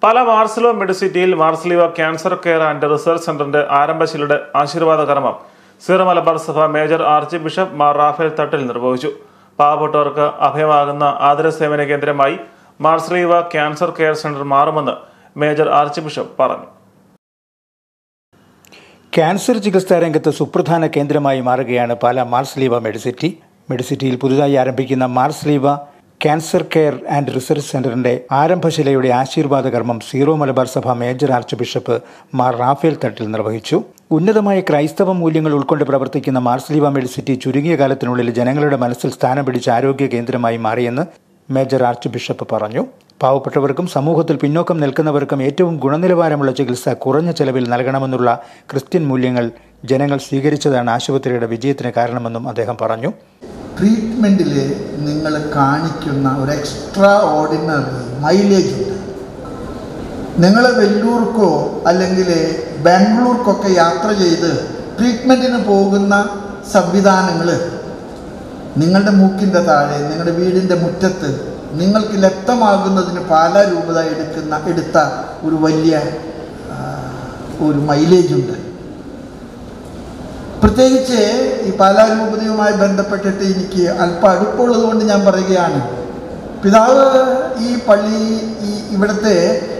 പാലാ മാർസിലോ മെഡിസിറ്റിയിൽ Marsleeva cancer care and research സെന്ററിന്റെ ആരംഭശിലയുടെ ആശീർവാദ കർമ്മം സീറോ മലബാർ സഭ major archbishop Mar Raphael Thattil നിർവഹിച്ചു. പാവപ്പെട്ടവർക്ക് അഭയമാകുന്ന ആതുര സേവന കേന്ദ്രമായി മാർസിലിവ ക്യാൻസർ കെയർ സെന്റർ മാറുമെന്ന് മേജർ ആർച്ച് ബിഷപ്പ് പറഞ്ഞു. ക്യാൻസർ ചികിത്സാ രംഗത്ത് സുപ്രധാന കേന്ദ്രമായി മാറുകയാണ് പാലാ മാർസിലിവ മെഡിസിറ്റി. മെഡിസിറ്റിയിൽ പുതുതായി ആരംഭിക്കുന്ന Marsleeva cancer care and research സെന്ററിന്റെ ആരംഭശിലയുടെ ആശീർവാദ കർമ്മം സീറോ മലബാർ സഭ major archbishop Mar Raphael Thattil നിർവഹിച്ചു. ഉന്നതമായ ക്രൈസ്തവ മൂല്യങ്ങൾ ഉൾക്കൊണ്ട് പ്രവർത്തിക്കുന്ന മാർസിലിവ മെഡിസിറ്റി ചുരുങ്ങിയ കാലത്തിനുള്ളിൽ ജനങ്ങളുടെ മനസ്സിൽ സ്ഥാനം പിടിച്ച ആരോഗ്യ കേന്ദ്രമായി മാറിയെന്ന് മേജർ ആർച്ച് ബിഷപ്പ് പറഞ്ഞു. പാവപ്പെട്ടവർക്കും സമൂഹത്തിൽ പിന്നോക്കം നിൽക്കുന്നവർക്കും ഏറ്റവും ഗുണനിലവാരമുള്ള ചികിത്സ കുറഞ്ഞ ചെലവിൽ നൽകണമെന്നുള്ള ക്രിസ്ത്യൻ മൂല്യങ്ങൾ ജനങ്ങൾ സ്വീകരിച്ചതാണ് ആശുപത്രിയുടെ വിജയത്തിന് കാരണമെന്നും അദ്ദേഹം പറഞ്ഞു. ട്രീറ്റ്മെൻറ്റിൽ നിങ്ങൾ കാണിക്കുന്ന ഒരു എക്സ്ട്രാ ഓർഡിനറി മൈലേജ് ഉണ്ട്. നിങ്ങൾ വെല്ലൂർക്കോ അല്ലെങ്കിൽ ബാംഗ്ലൂർക്കൊക്കെ യാത്ര ചെയ്ത് ട്രീറ്റ്മെൻറ്റിന് പോകുന്ന സംവിധാനങ്ങൾ നിങ്ങളുടെ മൂക്കിൻ്റെ താഴെ നിങ്ങളുടെ വീടിൻ്റെ മുറ്റത്ത് നിങ്ങൾക്ക് ലഭ്യമാകുന്നതിന് പാലാ രൂപത എടുത്ത ഒരു വലിയ ഒരു മൈലേജ് ഉണ്ട്. പ്രത്യേകിച്ച് ഈ പാലാ രൂപതയുമായി ബന്ധപ്പെട്ടിട്ട് എനിക്ക് അല്പം അടുപ്പമുള്ളത് കൊണ്ട് ഞാൻ പറയുകയാണ്. പിതാവ് ഇവിടുത്തെ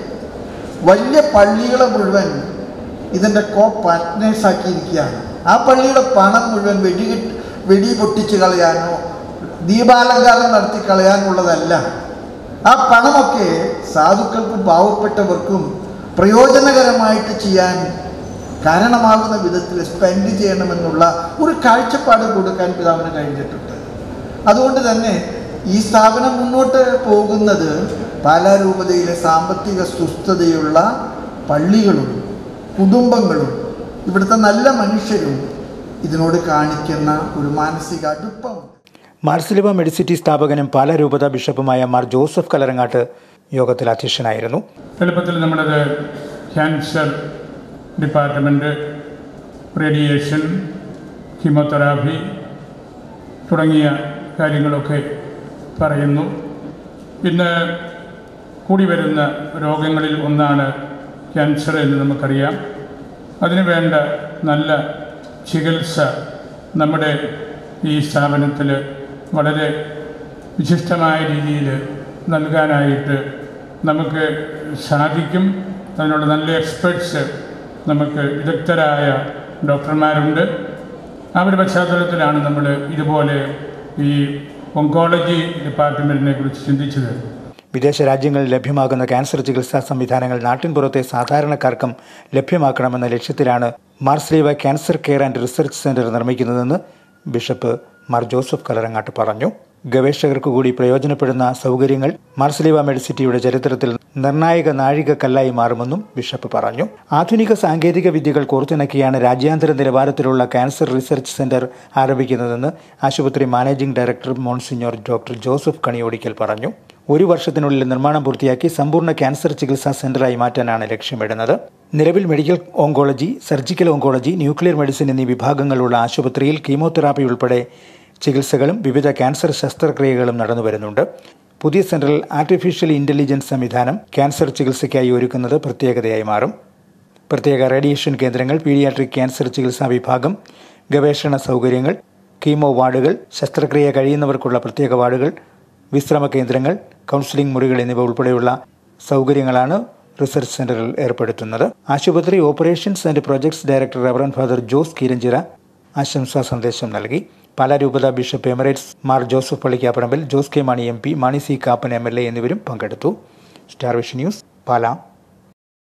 വലിയ പള്ളികളെ മുഴുവൻ ഇതിൻ്റെ പാർട്ട്നേഴ്സാക്കിയിരിക്കുകയാണ്. ആ പള്ളിയുടെ പണം മുഴുവൻ വെടി പൊട്ടിച്ച് കളയാനോ ദീപാലങ്കാരം നടത്തി കളയാനുള്ളതല്ല. ആ പണമൊക്കെ സാധുക്കൾക്കും പാവപ്പെട്ടവർക്കും പ്രയോജനകരമായിട്ട് ചെയ്യാൻ കാരണമാകുന്ന വിധത്തിൽ സ്പെൻഡ് ചെയ്യണമെന്നുള്ള ഒരു കാഴ്ചപ്പാട് കൊടുക്കാൻ പിതാവിന് കഴിഞ്ഞിട്ടുണ്ട്. അതുകൊണ്ട് തന്നെ ഈ സ്ഥാപനം മുന്നോട്ട് പോകുന്നത് പാലാ രൂപതയിലെ സാമ്പത്തിക സുസ്ഥതയുള്ള പള്ളികളും കുടുംബങ്ങളും ഇവിടുത്തെ നല്ല മനുഷ്യരും ഇതിനോട് കാണിക്കുന്ന ഒരു മാനസിക അടുപ്പം. മാർസിലിവ മെഡിസിറ്റി സ്ഥാപകനും പാലാ രൂപത ബിഷപ്പുമായ മാർ ജോസഫ് കലറങ്ങാട്ട് യോഗത്തിൽ അധ്യക്ഷനായിരുന്നു. എളുപ്പത്തിൽ നമ്മളത് ക്യാൻസർ ഡിപ്പാർട്ട്മെൻറ്റ്, റേഡിയേഷൻ, കീമോതെറാപ്പി തുടങ്ങിയ കാര്യങ്ങളൊക്കെ പറയുന്നു. ഇന്ന് കൂടി വരുന്ന രോഗങ്ങളിൽ ഒന്നാണ് ക്യാൻസർ എന്ന് നമുക്കറിയാം. അതിനു വേണ്ട നല്ല ചികിത്സ നമ്മുടെ ഈ സ്ഥാപനത്തിൽ വളരെ വിശിഷ്ടമായ രീതിയിൽ നൽകാനായിട്ട് നമുക്ക് സാധിക്കും. അതിനുള്ള നല്ല എക്സ്പെർട്സ് നമുക്ക് വിദഗ്ധരായ ഡോക്ടർമാരുണ്ട്. ആ ഒരു പശ്ചാത്തലത്തിലാണ് നമ്മൾ ഇതുപോലെ ഈ ഒങ്കോളജി ഡിപ്പാർട്ട്മെൻറ്റിനെ കുറിച്ച് ചിന്തിച്ചത്. വിദേശ രാജ്യങ്ങളിൽ ലഭ്യമാകുന്ന ക്യാൻസർ ചികിത്സാ സംവിധാനങ്ങൾ നാട്ടിൻപുറത്തെ സാധാരണക്കാർക്കും ലഭ്യമാക്കണമെന്ന ലക്ഷ്യത്തിലാണ് Marsleeva cancer care and research centre നിർമ്മിക്കുന്നതെന്ന് ബിഷപ്പ് മാർ ജോസഫ് കലറങ്ങാട്ട് പറഞ്ഞു. ഗവേഷകർക്ക് കൂടി പ്രയോജനപ്പെടുന്ന സൗകര്യങ്ങൾ മാർസിലിവ മെഡിസിറ്റിയുടെ ചരിത്രത്തിൽ നിർണായക നാഴികക്കല്ലായി മാറുമെന്നും ബിഷപ്പ് പറഞ്ഞു. ആധുനിക സാങ്കേതിക വിദ്യകൾ കോർത്തിണക്കിയാണ് രാജ്യാന്തര നിലവാരത്തിലുള്ള ക്യാൻസർ റിസർച്ച് സെന്റർ ആരംഭിക്കുന്നതെന്ന് ആശുപത്രി managing director monsignor doctor Joseph Kaniyodickal പറഞ്ഞു. 1 വർഷത്തിനുള്ളിൽ നിർമ്മാണം പൂർത്തിയാക്കി സമ്പൂർണ്ണ ക്യാൻസർ ചികിത്സാ സെന്ററായി മാറ്റാനാണ് ലക്ഷ്യമിടുന്നത്. നിലവിൽ medical oncology, surgical oncology, nuclear medicine എന്നീ വിഭാഗങ്ങളുള്ള ആശുപത്രിയിൽ കീമോതെറാപ്പി ഉൾപ്പെടെ ചികിത്സകളും വിവിധ ക്യാൻസർ ശസ്ത്രക്രിയകളും നടന്നുവരുന്നുണ്ട്. പുതിയ സെന്ററിൽ ആർട്ടിഫിഷ്യൽ ഇന്റലിജൻസ് സംവിധാനം ക്യാൻസർ ചികിത്സയ്ക്കായി ഒരുക്കുന്നത് പ്രത്യേകതയായി മാറും. പ്രത്യേക റേഡിയേഷൻ കേന്ദ്രങ്ങൾ, പീഡിയാട്രിക് ക്യാൻസർ ചികിത്സാ വിഭാഗം, ഗവേഷണ സൗകര്യങ്ങൾ, കീമോ വാർഡുകൾ, ശസ്ത്രക്രിയ കഴിയുന്നവർക്കുള്ള പ്രത്യേക വാർഡുകൾ, വിശ്രമ കേന്ദ്രങ്ങൾ, കൗൺസിലിംഗ് മുറികൾ എന്നിവ ഉൾപ്പെടെയുള്ള സൗകര്യങ്ങളാണ് റിസർച്ച് സെന്ററിൽ ഏർപ്പെടുത്തുന്നത്. ആശുപത്രി operations and projects director reverend father Jose Keeranchira ആശംസാ സന്ദേശം നൽകി. പാലാ രൂപത bishop emirates Mar Joseph Pallikkaparampil, Jose K Mani MP, Mani C Kappan MLA എന്നിവരും പങ്കെടുത്തു. Star Vision news, Pala.